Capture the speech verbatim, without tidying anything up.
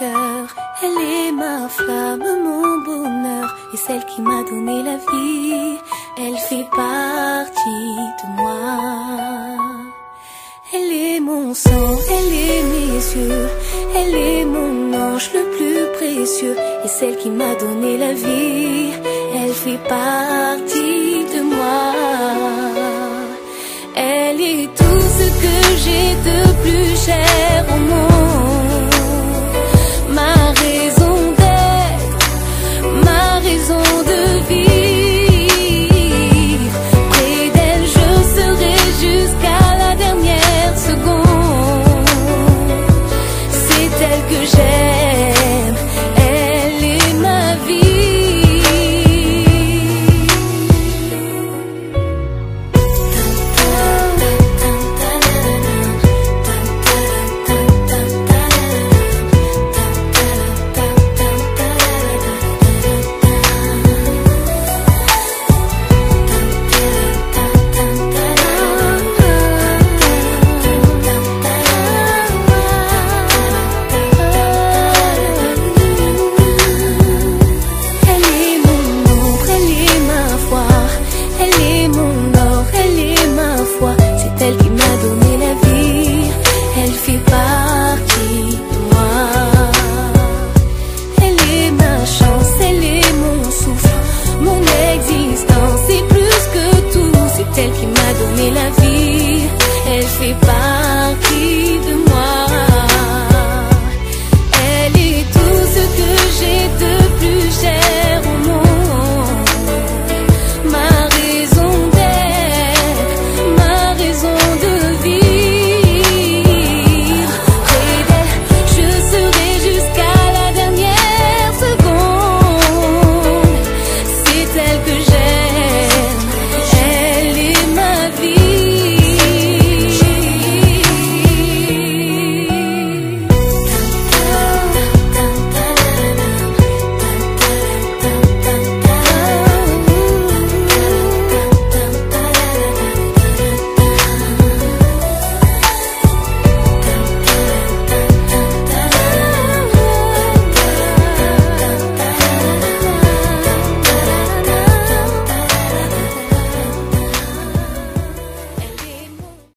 cœur. Elle est ma flamme, mon bonheur, et celle qui m'a donné la vie. Elle fait partie de moi. Elle est mon sang, elle est mes yeux, elle est mon ange le plus précieux, et celle qui m'a donné la vie. Elle fait partie de moi. Elle est tout ce que j'ai de plus cher au monde. Ma raison d'être, ma raison de vivre. Près d'elle je serai jusqu'à la dernière seconde. C'est elle que j'aime.